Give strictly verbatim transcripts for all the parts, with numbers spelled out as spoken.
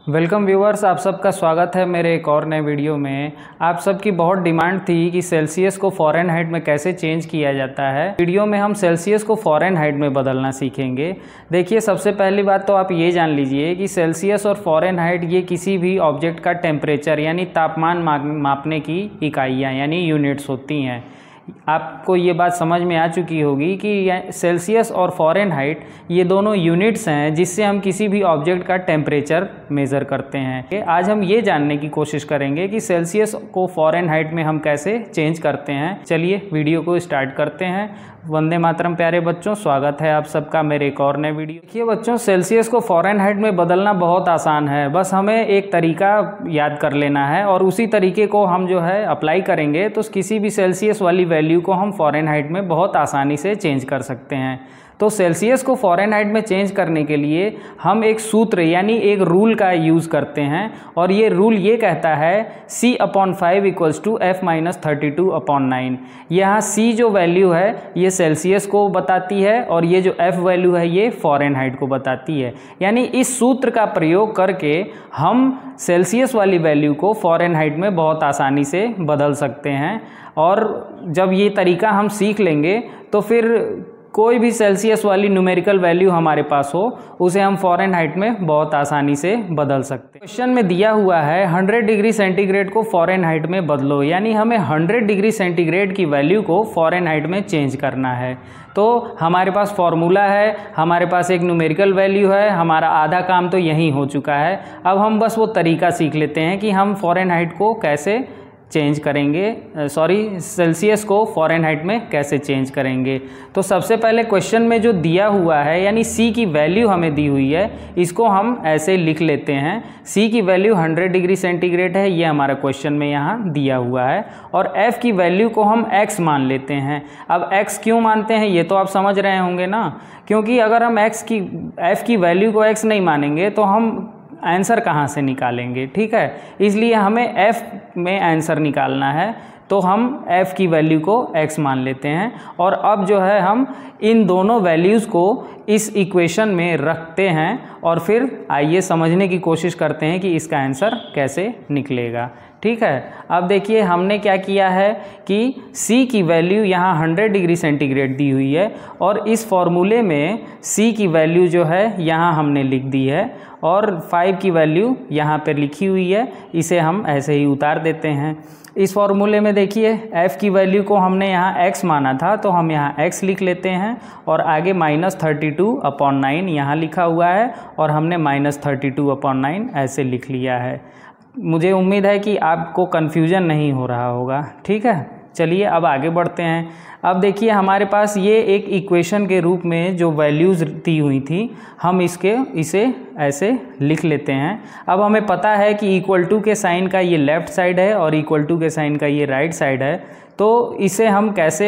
Welcome viewers, आप सबका स्वागत है मेरे एक और नए वीडियो में। आप सबकी बहुत डिमांड थी कि सेल्सियस को फ़ारेनहाइट में कैसे चेंज किया जाता है। वीडियो में हम सेल्सियस को फ़ारेनहाइट में बदलना सीखेंगे। देखिए, सबसे पहली बात तो आप ये जान लीजिए कि सेल्सियस और फ़ारेनहाइट ये किसी भी ऑब्जेक्ट का टेम्परेचर यानी तापमान मापने की इकाइयाँ यानी यूनिट्स होती हैं। आपको ये बात समझ में आ चुकी होगी कि सेल्सियस और फ़ारेनहाइट ये दोनों यूनिट्स हैं जिससे हम किसी भी ऑब्जेक्ट का टेम्परेचर मेज़र करते हैं। आज हम ये जानने की कोशिश करेंगे कि सेल्सियस को फ़ारेनहाइट में हम कैसे चेंज करते हैं। चलिए वीडियो को स्टार्ट करते हैं। वंदे मातरम प्यारे बच्चों, स्वागत है आप सबका मेरे एक और नए वीडियो। देखिए बच्चों, सेल्सियस को फ़ारेनहाइट में बदलना बहुत आसान है। बस हमें एक तरीका याद कर लेना है और उसी तरीके को हम जो है अप्लाई करेंगे तो किसी भी सेल्सियस वाली वैल्यू को हम फ़ारेनहाइट में बहुत आसानी से चेंज कर सकते हैं। तो सेल्सियस को फ़ारेनहाइट में चेंज करने के लिए हम एक सूत्र यानी एक रूल का यूज़ करते हैं और ये रूल ये कहता है C upon five equals to F minus thirty two upon nine. यहाँ सी जो वैल्यू है ये सेल्सियस को बताती है और ये जो एफ वैल्यू है ये फ़ारेनहाइट को बताती है। यानी इस सूत्र का प्रयोग करके हम सेल्सियस वाली वैल्यू को फ़ारेनहाइट में बहुत आसानी से बदल सकते हैं। और जब ये तरीका हम सीख लेंगे तो फिर कोई भी सेल्सियस वाली न्यूमेरिकल वैल्यू हमारे पास हो उसे हम फ़ारेनहाइट में बहुत आसानी से बदल सकते हैं। क्वेश्चन में दिया हुआ है हंड्रेड डिग्री सेंटीग्रेड को फ़ारेनहाइट में बदलो, यानी हमें हंड्रेड डिग्री सेंटीग्रेड की वैल्यू को फ़ारेनहाइट में चेंज करना है। तो हमारे पास फॉर्मूला है, हमारे पास एक न्यूमेरिकल वैल्यू है, हमारा आधा काम तो यहीं हो चुका है। अब हम बस वो तरीका सीख लेते हैं कि हम फ़ारेनहाइट को कैसे चेंज करेंगे, सॉरी सेल्सियस को फ़ारेनहाइट में कैसे चेंज करेंगे। तो सबसे पहले क्वेश्चन में जो दिया हुआ है यानी सी की वैल्यू हमें दी हुई है, इसको हम ऐसे लिख लेते हैं। सी की वैल्यू हंड्रेड डिग्री सेंटीग्रेड है, ये हमारा क्वेश्चन में यहाँ दिया हुआ है। और एफ़ की वैल्यू को हम एक्स मान लेते हैं। अब एक्स क्यों मानते हैं ये तो आप समझ रहे होंगे ना, क्योंकि अगर हम एक्स की एफ़ की वैल्यू को एक्स नहीं मानेंगे तो हम आंसर कहाँ से निकालेंगे। ठीक है, इसलिए हमें f में आंसर निकालना है तो हम f की वैल्यू को x मान लेते हैं। और अब जो है हम इन दोनों वैल्यूज़ को इस इक्वेशन में रखते हैं और फिर आइए समझने की कोशिश करते हैं कि इसका आंसर कैसे निकलेगा। ठीक है, अब देखिए हमने क्या किया है कि C की वैल्यू यहाँ हंड्रेड डिग्री सेंटीग्रेड दी हुई है और इस फॉर्मूले में C की वैल्यू जो है यहाँ हमने लिख दी है और फाइव की वैल्यू यहाँ पर लिखी हुई है, इसे हम ऐसे ही उतार देते हैं। इस फॉर्मूले में देखिए f की वैल्यू को हमने यहाँ x माना था तो हम यहाँ x लिख लेते हैं और आगे minus thirty two upon nine यहाँ लिखा हुआ है और हमने minus thirty two upon nine ऐसे लिख लिया है। मुझे उम्मीद है कि आपको कन्फ्यूजन नहीं हो रहा होगा। ठीक है, चलिए अब आगे बढ़ते हैं। अब देखिए हमारे पास ये एक इक्वेशन के रूप में जो वैल्यूज़ दी हुई थी हम इसके इसे ऐसे लिख लेते हैं। अब हमें पता है कि इक्वल टू के साइन का ये लेफ़्ट साइड है और इक्वल टू के साइन का ये राइट साइड है। तो इसे हम कैसे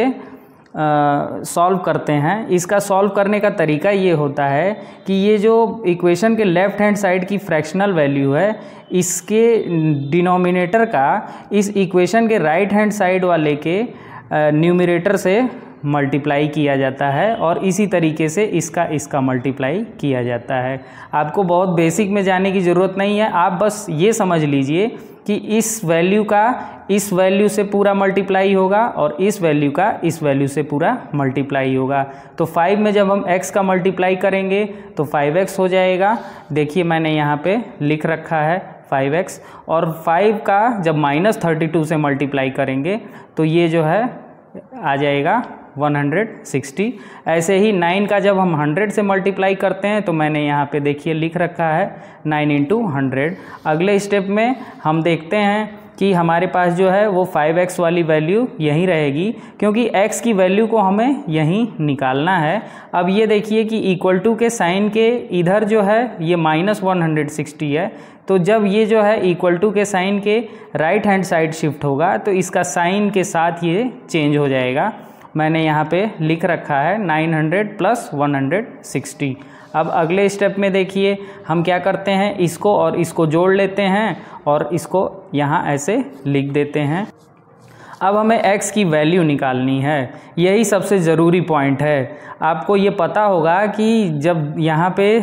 सॉल्व करते हैं, इसका सॉल्व करने का तरीका ये होता है कि ये जो इक्वेशन के लेफ़्ट हैंड साइड की फ्रैक्शनल वैल्यू है इसके डिनोमिनेटर का इस इक्वेशन के राइट हैंड साइड वाले के न्यूमरेटर से मल्टीप्लाई किया जाता है और इसी तरीके से इसका इसका मल्टीप्लाई किया जाता है। आपको बहुत बेसिक में जाने की ज़रूरत नहीं है, आप बस ये समझ लीजिए कि इस वैल्यू का इस वैल्यू से पूरा मल्टीप्लाई होगा और इस वैल्यू का इस वैल्यू से पूरा मल्टीप्लाई होगा। तो फाइव में जब हम x का मल्टीप्लाई करेंगे तो फाइव एक्स हो जाएगा। देखिए मैंने यहाँ पे लिख रखा है फाइव एक्स। और फाइव का जब माइनस थर्टी टू से मल्टीप्लाई करेंगे तो ये जो है आ जाएगा वन हंड्रेड सिक्सटी। ऐसे ही नाइन का जब हम हंड्रेड से मल्टीप्लाई करते हैं तो मैंने यहाँ पे देखिए लिख रखा है नाइन इंटू हंड्रेड। अगले स्टेप में हम देखते हैं कि हमारे पास जो है वो फाइव एक्स वाली वैल्यू यहीं रहेगी क्योंकि x की वैल्यू को हमें यहीं निकालना है। अब ये देखिए कि इक्वल टू के साइन के इधर जो है ये माइनस वन हंड्रेड सिक्सटी है, तो जब ये जो है इक्वल टू के साइन के राइट हैंड साइड शिफ्ट होगा तो इसका साइन के साथ ये चेंज हो जाएगा। मैंने यहाँ पे लिख रखा है nine hundred plus one hundred sixty. अब अगले स्टेप में देखिए हम क्या करते हैं, इसको और इसको जोड़ लेते हैं और इसको यहाँ ऐसे लिख देते हैं। अब हमें x की वैल्यू निकालनी है, यही सबसे ज़रूरी पॉइंट है। आपको ये पता होगा कि जब यहाँ पे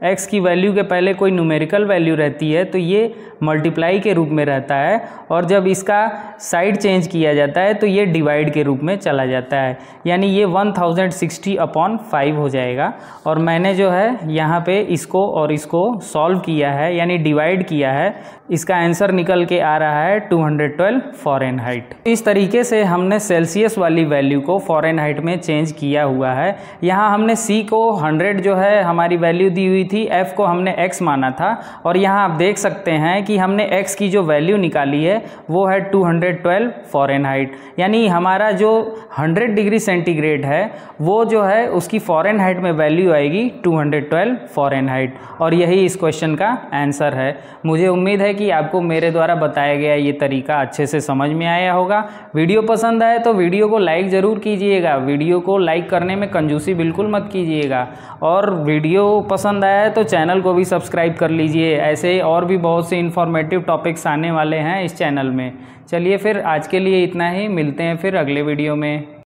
x की वैल्यू के पहले कोई न्यूमेरिकल वैल्यू रहती है तो ये मल्टीप्लाई के रूप में रहता है, और जब इसका साइड चेंज किया जाता है तो ये डिवाइड के रूप में चला जाता है, यानी ये one thousand sixty upon five हो जाएगा। और मैंने जो है यहाँ पे इसको और इसको सॉल्व किया है, यानी डिवाइड किया है, इसका आंसर निकल के आ रहा है टू हंड्रेड ट्वेल्व फ़ारेनहाइट। इस तरीके से हमने सेल्सियस वाली वैल्यू को फ़ारेनहाइट में चेंज किया हुआ है। यहाँ हमने c को हंड्रेड जो है हमारी वैल्यू दी हुई थी, f को हमने x माना था, और यहाँ आप देख सकते हैं कि हमने x की जो वैल्यू निकाली है वो है टू हंड्रेड ट्वेल्व फ़ारेनहाइट, यानी हमारा जो हंड्रेड डिग्री सेंटीग्रेड है वो जो है उसकी फ़ारेनहाइट में वैल्यू आएगी टू हंड्रेड ट्वेल्व फ़ारेनहाइट, और यही इस क्वेश्चन का आंसर है। मुझे उम्मीद है कि आपको मेरे द्वारा बताया गया ये तरीका अच्छे से समझ में आया होगा। वीडियो पसंद आए तो वीडियो को लाइक ज़रूर कीजिएगा, वीडियो को लाइक करने में कंजूसी बिल्कुल मत कीजिएगा, और वीडियो पसंद आया है तो चैनल को भी सब्सक्राइब कर लीजिए। ऐसे और भी बहुत से इन्फॉर्मेटिव टॉपिक्स आने वाले हैं इस चैनल में। चलिए फिर आज के लिए इतना ही, मिलते हैं फिर अगले वीडियो में।